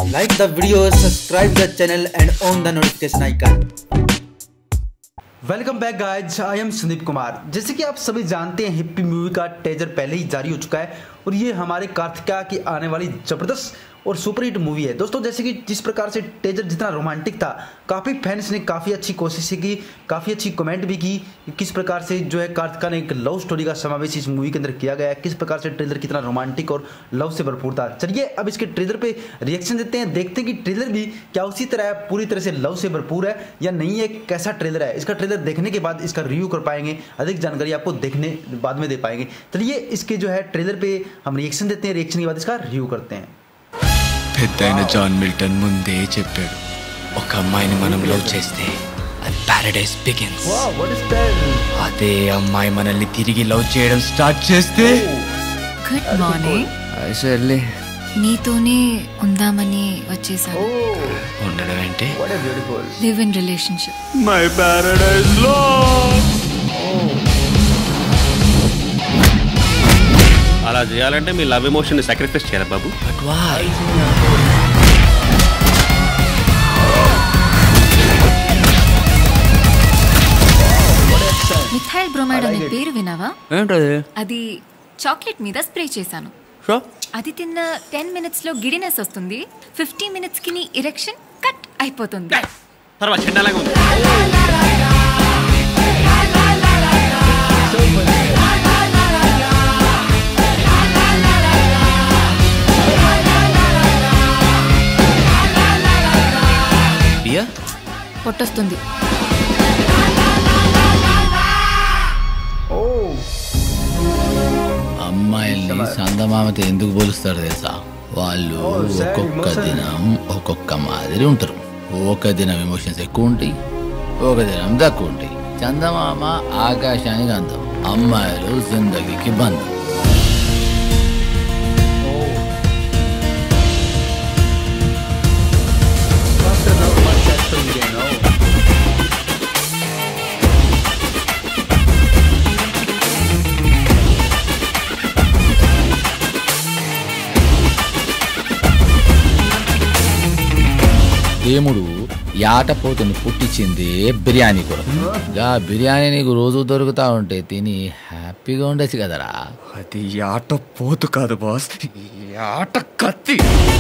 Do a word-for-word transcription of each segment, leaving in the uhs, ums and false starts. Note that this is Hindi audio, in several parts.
Like the video, subscribe the channel and on the notification icon. Welcome back guys, I am Sandeep Kumar. जैसे कि आप सभी जानते हैं, हिप्पी मूवी का टेजर पहले ही जारी हो चुका है और ये हमारे कार्तिकेया की आने वाली जबरदस्त और सुपरहिट मूवी है। दोस्तों, जैसे कि जिस प्रकार से टेजर जितना रोमांटिक था, काफ़ी फैंस ने काफ़ी अच्छी कोशिशें की, काफ़ी अच्छी कमेंट भी की किस प्रकार से जो है कार्तिकेया ने एक लव स्टोरी का समावेश इस मूवी के अंदर किया गया है, किस प्रकार से ट्रेलर कितना रोमांटिक और लव से भरपूर था। चलिए अब इसके ट्रेलर पे रिएक्शन देते हैं, देखते हैं कि ट्रेलर भी क्या उसी तरह पूरी तरह से लव से भरपूर है या नहीं है, कैसा ट्रेलर है। इसका ट्रेलर देखने के बाद इसका रिव्यू कर पाएंगे, अधिक जानकारी आपको देखने बाद में दे पाएंगे। चलिए इसके जो है ट्रेलर पे हम रिएक्शन देते हैं, रिएक्शन के बाद इसका रिव्यू करते हैं। పెద్దైన జాన్ మిల్టన్ ముందే చెప్పాడు, ఒక అమ్మాయిని మనం లవ్ చేస్తే అది పారడైస్ బిగిన్స్. అదే అమ్మాయి మనల్ని తిరిగి లవ్ చేయడం స్టార్ట్ చేస్తే గుడ్ మార్నింగ్ ఐసర్లే నీతోనే ఉందామని వచ్చేసాను. ఉండడం ఏంటి? Live in relationship. My paradise love. అలా చేయాలంటే మీ లవ్ ఎమోషన్ సాక్రిఫైస్ చేయాలి బాబు. But why? మిథైల్ బ్రోమైడ్ అనే పేరు వినావా? ఏంటది? అది చాక్లెట్ మీద స్ప్రే చేశాను. అది తిన్న టెన్ మినిట్స్ లో గిడినెస్ వస్తుంది, ఫిఫ్టీ మినిట్స్ కి నీ ఇరెక్షన్ కట్ అయిపోతుంది. తర్వాత చెడ్డలాగా ఉంది. పొట్టొస్తుంది. అమ్మాయిల్ని సందమామతో ఎందుకు పోలుస్తారు తెలుసా? వాళ్ళు ఒక్కొక్క దినం ఒక్కొక్క మాదిరి ఉంటారు. ఒక దినం ఎమోషన్స్ ఎక్కువ ఉంటాయి, ఒక దినం తక్కువ ఉంటాయి. చందమామ ఆకాశానికి అందం, అమ్మాయిలు జిందగీకి బంధం. దేవుడు యాటపోతుని పుట్టించింది బిర్యానీ కొరకు. గా బిర్యానీ నీకు రోజు దొరుకుతా ఉంటే తిని హ్యాపీగా ఉండొచ్చు కదరా. అది యాట పోతు కాదు బాస్, యాట కత్తి.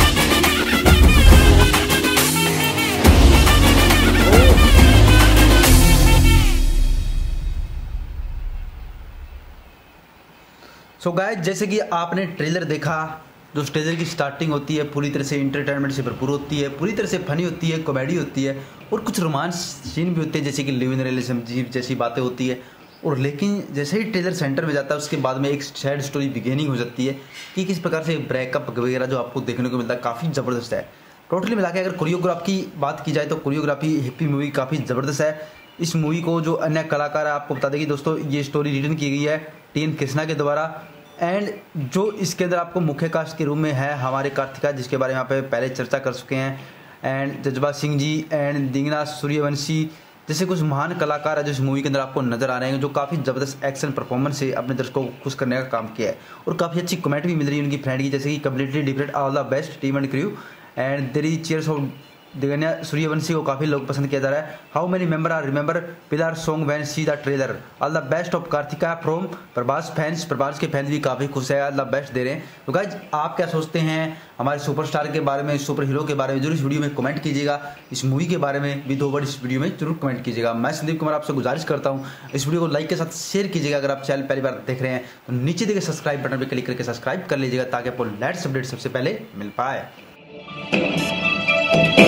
सो गाइस, जैसे कि आपने ट्रेलर देखा, जो ट्रेलर की स्टार्टिंग होती है पूरी तरह से इंटरटेनमेंट से भरपूर होती है, पूरी तरह से फनी होती है, कॉमेडी होती है और कुछ रोमांस सीन भी होते हैं, जैसे कि लिव इन रिलेशनशिप जैसी बातें होती है। और लेकिन जैसे ही ट्रेलर सेंटर में जाता है, उसके बाद में एक सैड स्टोरी बिगिनिंग हो जाती है कि किस प्रकार से ब्रेकअप वगैरह जो आपको देखने को मिलता है, काफ़ी ज़बरदस्त है। टोटली मिला के अगर कोरियोग्राफी की बात की जाए तो कोरियोग्राफी हिप्पी मूवी काफ़ी ज़बरदस्त है। इस मूवी को जो अन्य कलाकार है, आपको बता दें कि दोस्तों ये स्टोरी रिटन की गई है टी एन कृष्णा के द्वारा। एंड जो इसके अंदर आपको मुख्य कास्ट के रूप में है हमारे कार्तिकेया, जिसके बारे में यहाँ पे पहले चर्चा कर चुके हैं, एंड जज्बा सिंह जी एंड दिगंगना सूर्यवंशी जैसे कुछ महान कलाकार है जो इस मूवी के अंदर आपको नजर आ रहे हैं, जो काफ़ी ज़बरदस्त एक्शन परफॉर्मेंस से अपने दर्शकों को खुश करने का काम किया है और काफ़ी अच्छी कमेंट भी मिल रही है उनकी फ्रेंड की, जैसे कि completely different all the best team and crew and देरी चीयर्स ऑफ दिगंगना सूर्यवंशी को काफ़ी लोग पसंद किया जा रहा है। How many member are remember pillar song when see the trailer, all the best of Kartikeya from Prabhas fans. Prabhas के फैंस भी काफ़ी खुश है, ऑल द बेस्ट दे रहे हैं। तो गाइज, आप क्या सोचते हैं हमारे सुपरस्टार के बारे में, सुपर हीरो के बारे में? जरूर इस वीडियो में कमेंट कीजिएगा। इस मूवी के बारे में भी दो वर्ड इस वीडियो में जरूर कमेंट कीजिएगा। मैं संदीप कुमार आपसे गुजारिश करता हूँ इस वीडियो को लाइक के साथ शेयर कीजिएगा। अगर आप चैनल पहली बार देख रहे हैं तो नीचे देखे सब्सक्राइब बटन पर क्लिक करके सब्सक्राइब कर लीजिएगा, ताकि आपको लेटेस्ट अपडेट सबसे पहले मिल पाए।